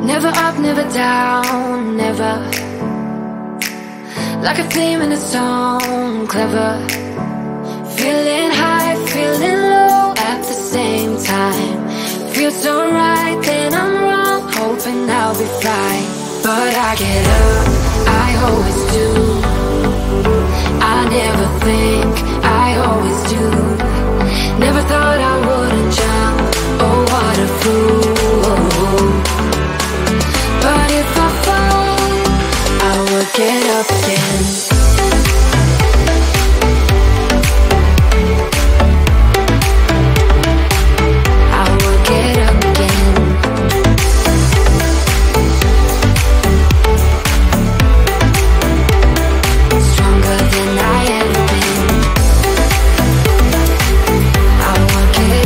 Never up, never down, never. Like a theme in a song, clever. Feeling high, feeling low at the same time. Feels so right, then I'm wrong, hoping I'll be fine. But I get up, I always do. I never think, I always do. Never thought I wouldn't jump, oh what a fool. But if I fall, I will get up again. I will get up again. Stronger than I ever been. I will get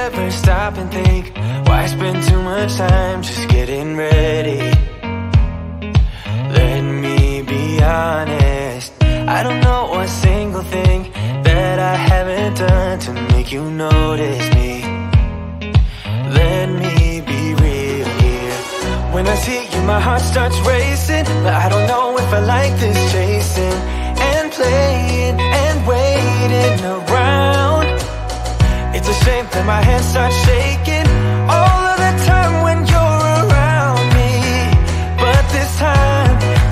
ever stop and think, why spend too much time just getting ready? Let me be honest, I don't know a single thing that I haven't done to make you notice me. Let me be real here. When I see you, my heart starts racing, but I don't know if I like this chasing and playing and waiting around. It's a shame that my hands start shaking all of the time when you're around me. But this time,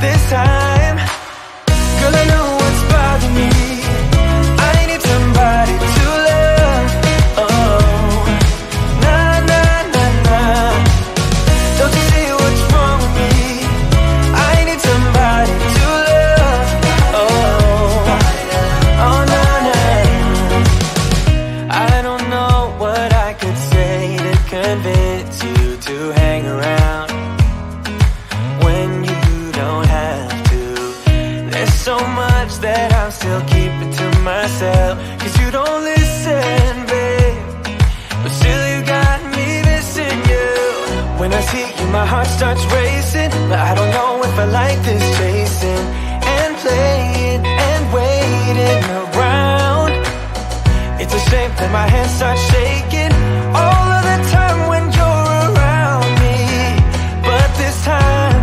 girl, I know what's bothering me. I need somebody to love. Oh, nah, nah, nah, nah. Don't you see what's wrong with me? I need somebody to love. Oh, oh, nah, nah. I don't know what I could say to convince you to hang around when you don't have to. There's so much that I'm still keeping to myself, 'cause you don't listen, babe. But still you got me missing you. When I see you, my heart starts racing, but I don't know if I like this chasing and playing and waiting around. It's a shame that my hands start shaking all of the time when you're around me. But this time,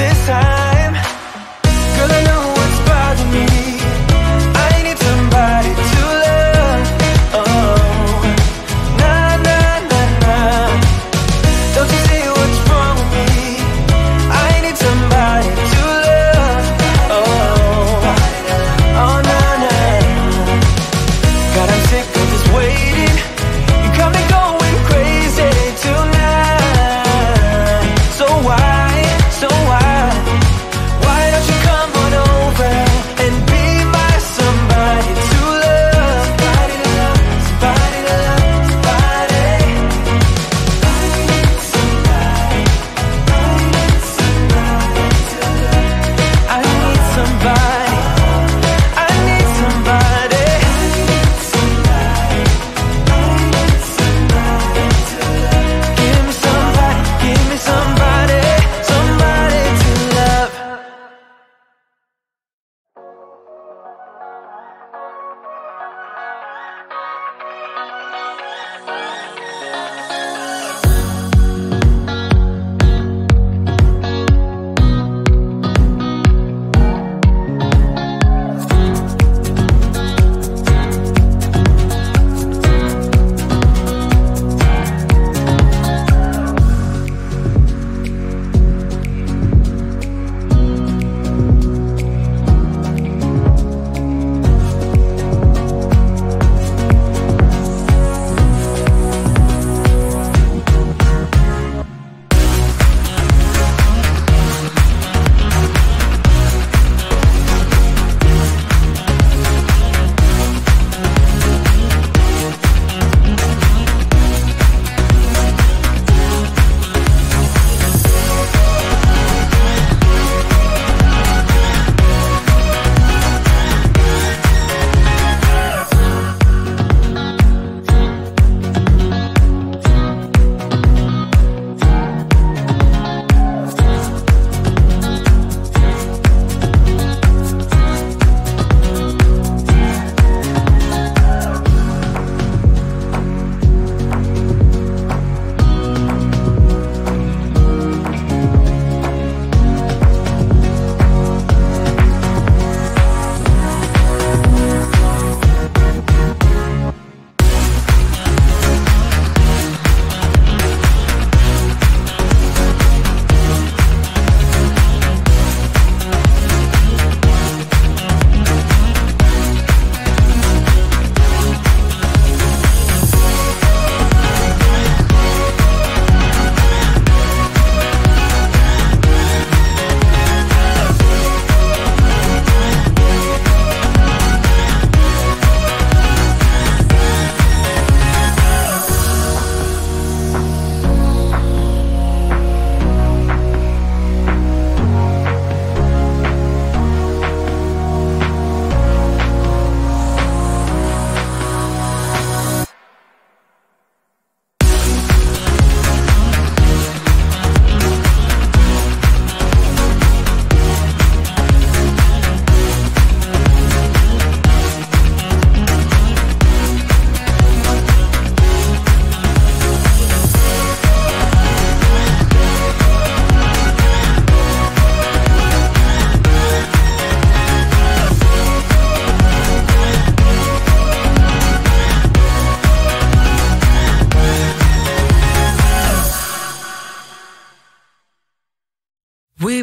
girl, I know what's bothering me. I need somebody to love. Oh, nah, nah, nah, nah. Don't you see what's wrong with me? I need somebody to love. Oh, oh, nah, nah. God, I'm sick of this waiting. You got me going crazy.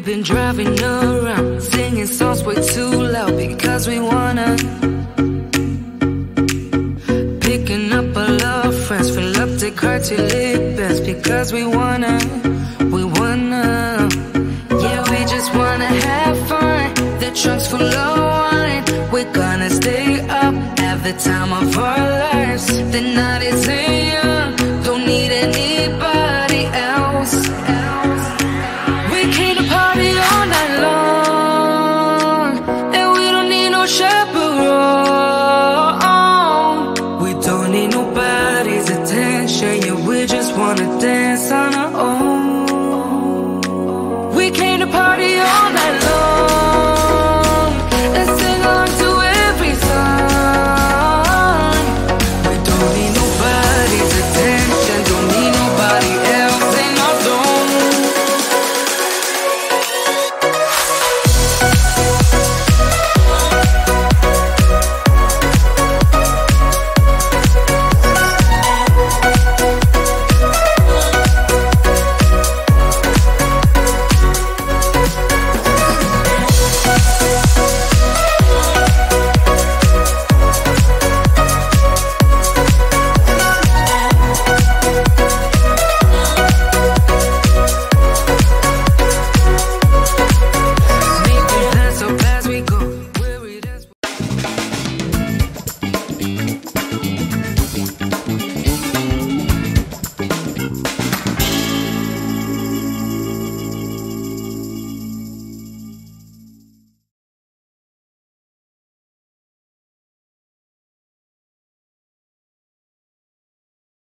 We've been driving around, singing songs way too loud because we wanna. Picking up all our friends, fill up the car till it bends because we wanna. Yeah, we just wanna have fun. The trunk's full of wine. We're gonna stay up, have the time of our lives. The night is young.